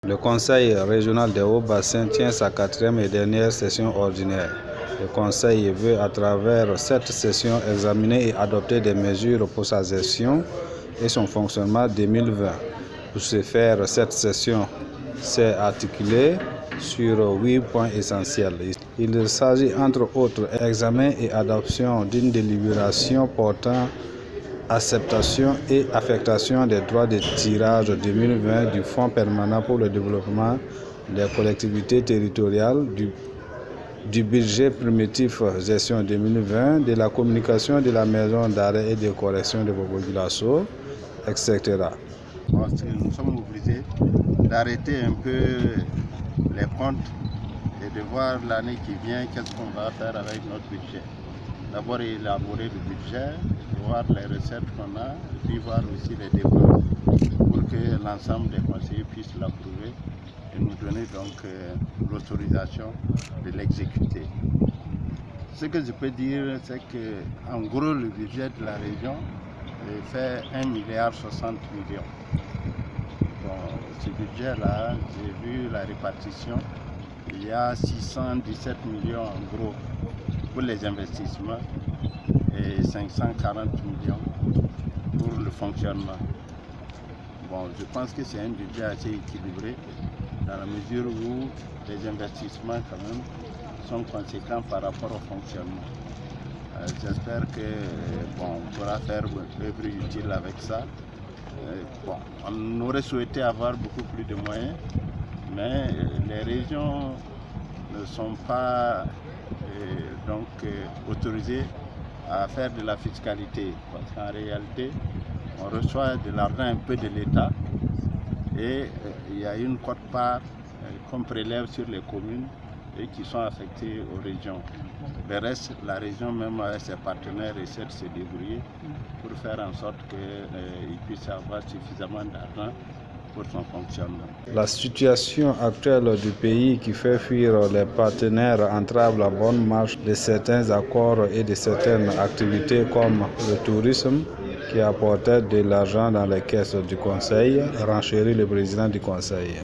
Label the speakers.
Speaker 1: Le Conseil régional des Hauts-Bassins tient sa 4e et dernière session ordinaire. Le Conseil veut, à travers cette session, examiner et adopter des mesures pour sa gestion et son fonctionnement 2020. Pour ce faire, cette session s'est articulée sur 8 points essentiels. Il s'agit entre autres examen et adoption d'une délibération portant acceptation et affectation des droits de tirage 2020 du Fonds permanent pour le développement des collectivités territoriales, du budget primitif gestion 2020, de la communication de la maison d'arrêt et de correction de Bobo-Dioulasso, etc.
Speaker 2: Nous sommes obligés d'arrêter un peu les comptes et de voir l'année qui vient qu'est-ce qu'on va faire avec notre budget. D'abord élaborer le budget, voir les recettes qu'on a, et puis voir aussi les dépenses pour que l'ensemble des conseillers puissent l'approuver et nous donner donc l'autorisation de l'exécuter. Ce que je peux dire, c'est qu'en gros le budget de la région fait 1,60 milliard. Bon, ce budget-là, j'ai vu la répartition, il y a 617 millions en gros pour les investissements et 540 millions pour le fonctionnement. Bon, je pense que c'est un budget assez équilibré dans la mesure où les investissements quand même sont conséquents par rapport au fonctionnement. J'espère que on pourra faire œuvre utile avec ça. On aurait souhaité avoir beaucoup plus de moyens, mais les régions ne sont pas autorisées à faire de la fiscalité, parce qu'en réalité, on reçoit de l'argent un peu de l'État et il y a une quote-part qu'on prélève sur les communes et qui sont affectées aux régions. Le reste, la région même avec ses partenaires essaie de se débrouiller pour faire en sorte qu'ils puissent avoir suffisamment d'argent pour son fonctionnement.
Speaker 1: La situation actuelle du pays qui fait fuir les partenaires entrave la bonne marche de certains accords et de certaines activités comme le tourisme qui apportait de l'argent dans les caisses du Conseil, renchérit le président du Conseil.